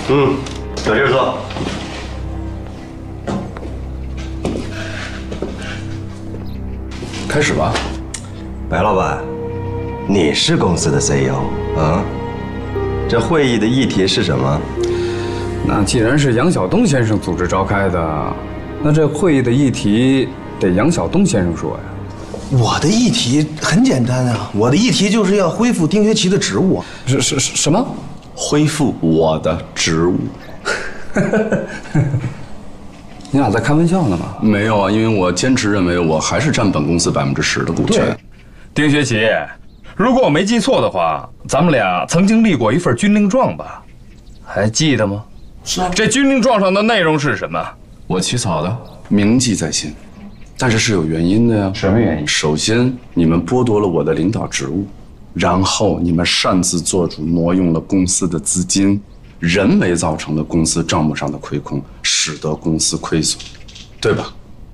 有这个做。 开始吧。 白老板，你是公司的 CEO 啊？这会议的议题是什么？ 那既然是杨晓东先生组织召开的，那这会议的议题得杨晓东先生说呀。 我的议题很简单啊，我的议题就是要恢复丁学齐的职务。 什么？ 恢复我的职务？ 你俩在开玩笑呢吗？ 没有啊，因为我坚持认为我还是占本公司10%的股权。 丁学齐，如果我没记错的话，咱们俩曾经立过一份军令状吧？还记得吗？ 是啊。 这军令状上的内容是什么？ 我起草的，铭记在心。但是是有原因的呀。 什么原因？ 首先，你们剥夺了我的领导职务，然后你们擅自做主挪用了公司的资金，人为造成了公司账目上的亏空，使得公司亏损，对吧？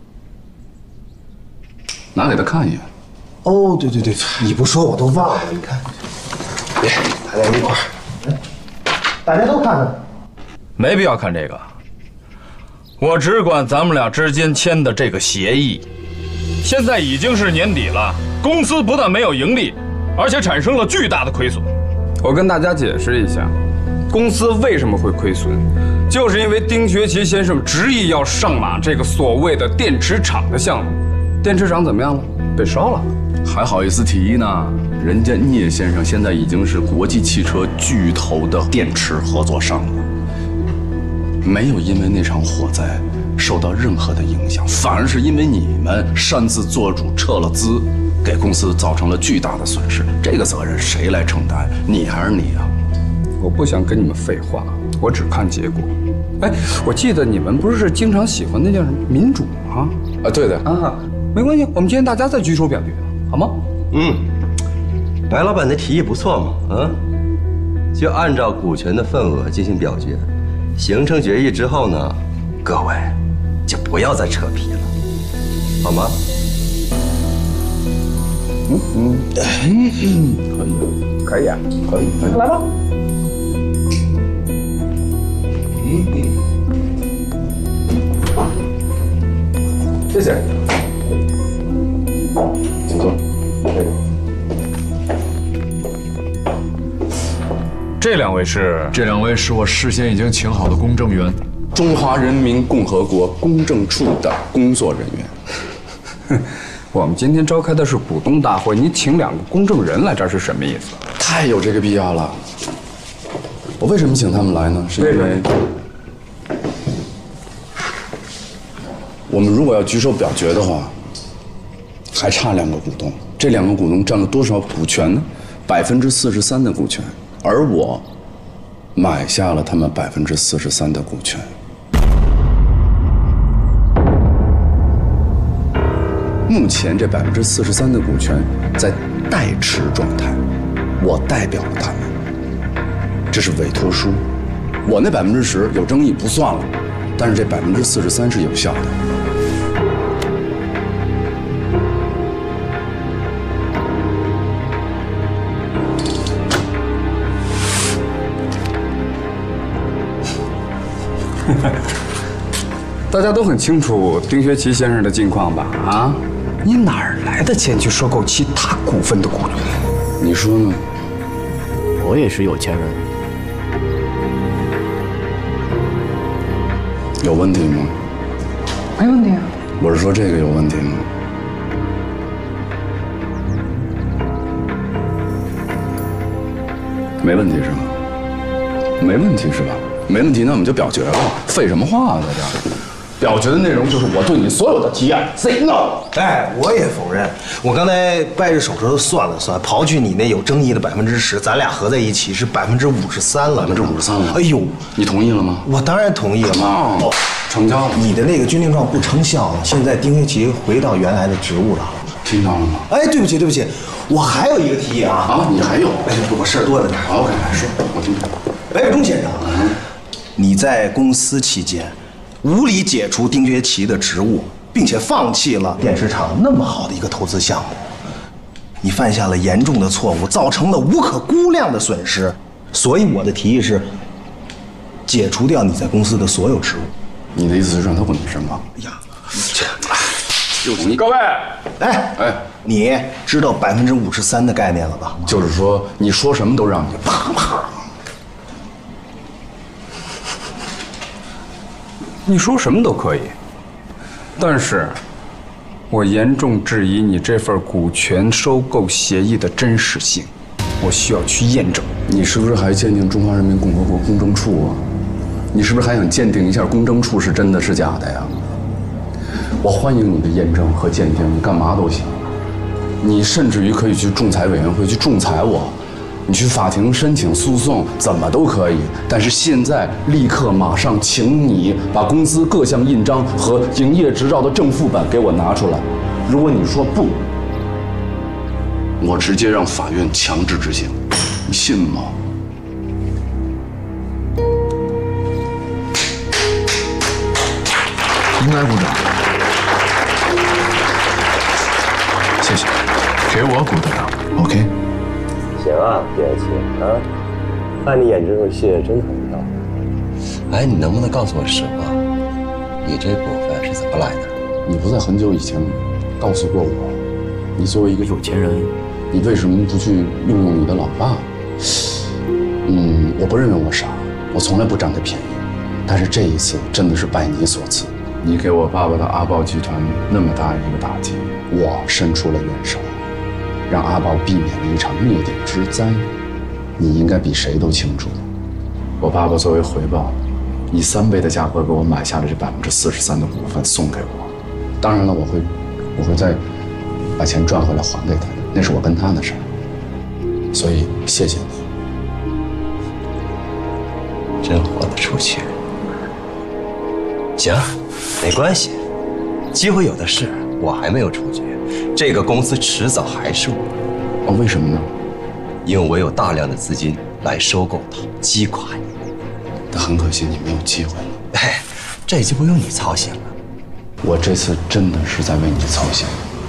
拿给他看一眼。 哦，对，你不说我都忘了。你看，别，大家一块儿，大家都看看。 没必要看这个，我只管咱们俩之间签的这个协议。现在已经是年底了，公司不但没有盈利，而且产生了巨大的亏损。 我跟大家解释一下，公司为什么会亏损，就是因为丁学齐先生执意要上马这个所谓的电池厂的项目。电池厂怎么样了？被烧了。 还好意思提呢？人家聂先生现在已经是国际汽车巨头的电池合作商了，没有因为那场火灾受到任何的影响，反而是因为你们擅自做主撤了资，给公司造成了巨大的损失。这个责任谁来承担？你还是你啊？ 我不想跟你们废话，我只看结果。哎，我记得你们不是经常喜欢那叫什么民主吗？ 啊，对的啊，没关系，我们今天大家再举手表决，好吗？ 白老板的提议不错嘛，啊，就按照股权的份额进行表决，形成决议之后呢，各位就不要再扯皮了，好吗？ 可以啊，可以，来吧。谢谢。请坐。 这两位是？ 这两位是我事先已经请好的公证员， 中华人民共和国公证处的工作人员。 我们今天召开的是股东大会，你请2个公证人来这儿是什么意思？ 太有这个必要了。我为什么请他们来呢？是因为我们如果要举手表决的话，还差2个股东。这2个股东占了多少股权呢？43%的股权，而我买下了他们43%的股权。目前这43%的股权在代持状态，我代表了他们。这是委托书，我那10%有争议不算了，但是这43%是有效的。 大家都很清楚丁学齐先生的近况吧？啊，你哪儿来的钱去收购其他股份的股权？ 你说呢？ 我也是有钱人。 有问题吗？ 没问题啊。 我是说这个有问题吗？没问题是吧？没问题是吧？没问题，那我们就表决了。废什么话啊，在这儿？表决的内容就是我对你所有的提案 say no。 哎，我也否认。我刚才掰着手指头算了算，刨去你那有争议的10%，咱俩合在一起是53%了。 53%了。 哎呦， 你同意了吗？ 我当然同意了嘛。 哦，成交了。 你的那个军令状不成效了，现在丁学齐回到原来的职务了。 听到了吗？ 哎，对不起，我还有一个提议啊。 啊，你还有？ 哎，我事儿多着呢。 好，OK，说，我听听。 白伟忠先生，你在公司期间无理解除丁学齐的职务，并且放弃了电池厂那么好的一个投资项目，你犯下了严重的错误，造成了无可估量的损失。所以我的提议是， 解除掉你在公司的所有职务。 你的意思是让他滚什么？ 哎呀， 就是你各位， 哎，你知道53%的概念了吧？ 就是说你说什么都让你啪啪。 你说什么都可以，但是，我严重质疑你这份股权收购协议的真实性，我需要去验证。 你是不是还鉴定中华人民共和国公证处啊？你是不是还想鉴定一下公证处是真的是假的呀？我欢迎你的验证和鉴定，你干嘛都行。你甚至于可以去仲裁委员会去仲裁我，你去法庭申请诉讼，怎么都可以。但是现在立刻马上，请你把公司各项印章和营业执照的正副本给我拿出来。如果你说不，我直接让法院强制执行，你信吗？ 应该鼓掌。谢谢，给我鼓的掌 ，OK。 行啊，叶七啊，看你演这出戏真很漂亮。哎，你能不能告诉我实话？你这股份是怎么来的？ 你不在很久以前告诉过我，你作为一个有钱人，你为什么不去用用你的老爸？我不认为我傻，我从来不占他便宜，但是这一次真的是拜你所赐。你给我爸爸的阿豹集团那么大一个打击，我伸出了援手，让阿豹避免了一场灭顶之灾。你应该比谁都清楚，我爸爸作为回报，以3倍的价格给我买下了这43%的股份送给我。当然了，我会再把钱赚回来还给他的，那是我跟他的事儿。所以谢谢你， 真活得出去。行，没关系，机会有的是，我还没有出局，这个公司迟早还是我。 为什么呢？ 因为我有大量的资金来收购它，击垮你。 但很可惜，你没有机会了。 哎，这就不用你操心了。 我这次真的是在为你操心，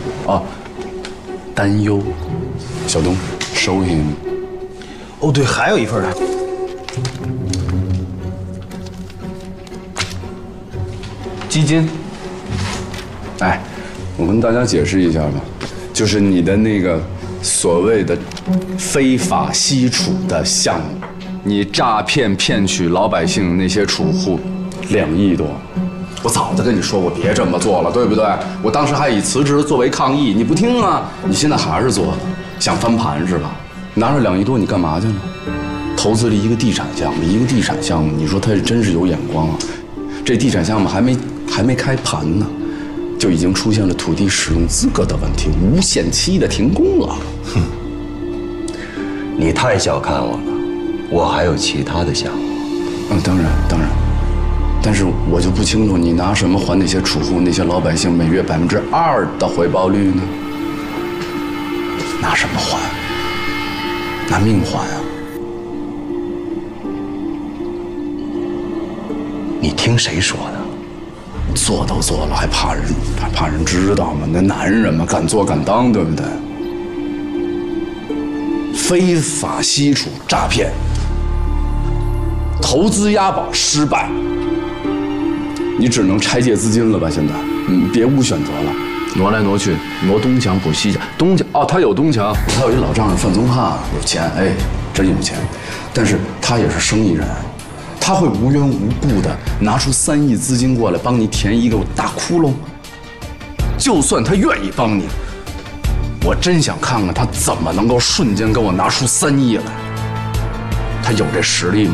担忧。小东，收下。 哦，对，还有一份呢。 基金。哎，我跟大家解释一下吧，就是你的那个所谓的非法吸储的项目，你诈骗骗取老百姓那些储户2亿多。我早就跟你说过别这么做了，对不对？我当时还以辞职作为抗议，你不听啊，你现在还是做了，想翻盘是吧？拿着2亿多你干嘛去了？投资了一个地产项目，你说他真是有眼光啊！这地产项目还没开盘呢，就已经出现了土地使用资格的问题，无限期的停工了。 哼，你太小看我了，我还有其他的项目。 当然。但是我就不清楚你拿什么还那些储户、那些老百姓每月2%的回报率呢？拿什么还？拿命还啊！ 你听谁说的？ 做都做了，还怕人知道吗？那男人嘛，敢做敢当，对不对？非法吸储、诈骗、投资押宝失败，你只能拆借资金了吧？现在，别无选择了，挪来挪去，挪东墙补西墙。东墙他有东墙，他有一老丈人范宗汉，有钱，哎，真有钱，但是他也是生意人。他会无缘无故的拿出3亿资金过来帮你填一个大窟窿，就算他愿意帮你，我真想看看他怎么能够瞬间给我拿出3亿来，他有这实力吗？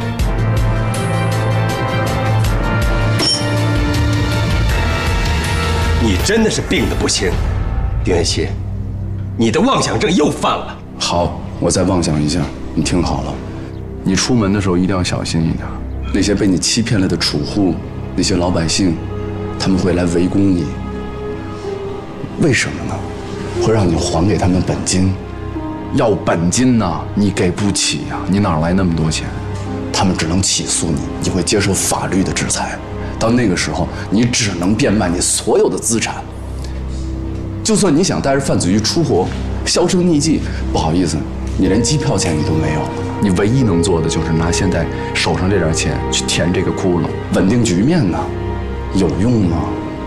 你真的是病得不轻，丁元熙，你的妄想症又犯了。 好，我再妄想一下，你听好了。你出门的时候一定要小心一点，那些被你欺骗了的储户，那些老百姓，他们会来围攻你。为什么呢？会让你还给他们本金，要本金呢，你给不起呀，你哪来那么多钱？他们只能起诉你，你会接受法律的制裁。到那个时候，你只能变卖你所有的资产。就算你想带着范子瑜出国销声匿迹，不好意思，你连机票钱你都没有了。 你唯一能做的就是拿现在手上这点钱去填这个窟窿，稳定局面呢，有用吗？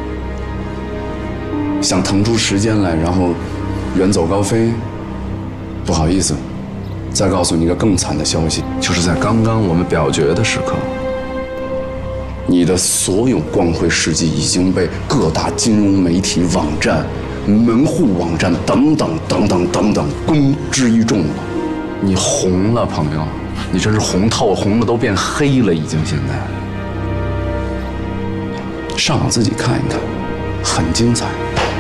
想腾出时间来，然后远走高飞？不好意思，再告诉你一个更惨的消息，就是在刚刚我们表决的时刻，你的所有光辉事迹已经被各大金融媒体网站、门户网站等等公之于众了。你红了，朋友，你真是红透，红的都变黑了，已经现在。上网自己看一看，很精彩。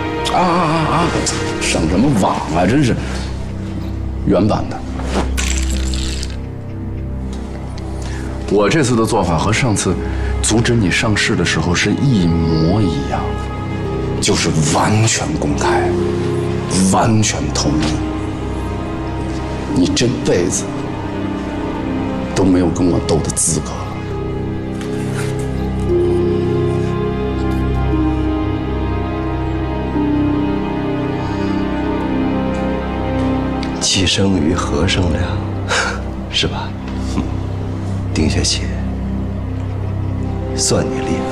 上什么网啊，真是原版的。我这次的做法和上次阻止你上市的时候是一模一样，就是完全公开，完全透明。你这辈子都没有跟我斗的资格了。 既生瑜，何生亮，是吧？丁学启，算你厉害。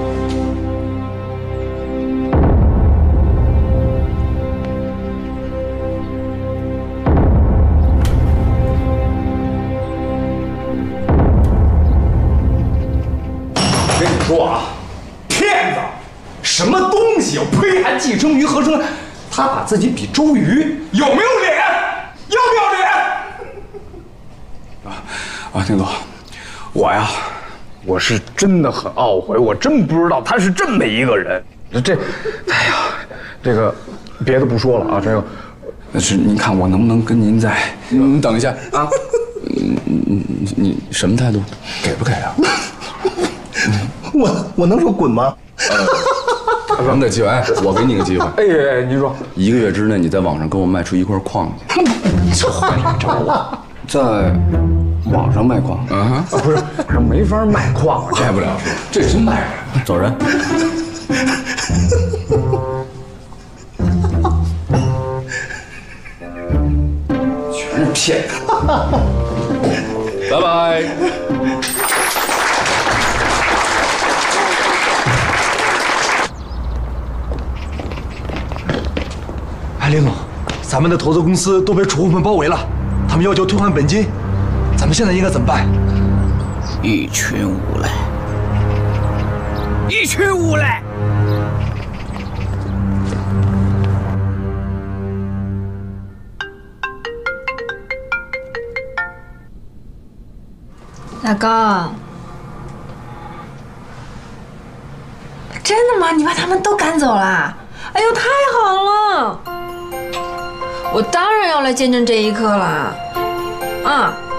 跟你说啊，骗子，什么东西？呸！还既生瑜，何生亮？他把自己比周瑜，有没有脸？要不要脸？丁总，我是真的很懊悔，我真不知道他是这么一个人。哎呀，这个别的不说了啊，这个，是您看我能不能跟您再，你等一下啊，你什么态度？给不给啊？ 我能说滚吗？ 咱给机会，哎，我给你个机会。 哎，您说 1个月之内，你在网上给我卖出一块矿去。在网上卖矿？ 不是，这没法卖矿， 卖不了，这真卖不了。 走人。 全是骗人。拜拜。 哎，林总，咱们的投资公司都被储户们包围了，他们要求退还本金，咱们现在应该怎么办？ 一群无赖，一群无赖！ 老公，真的吗？你把他们都赶走了？哎呦，太好了！我当然要来见证这一刻了，啊！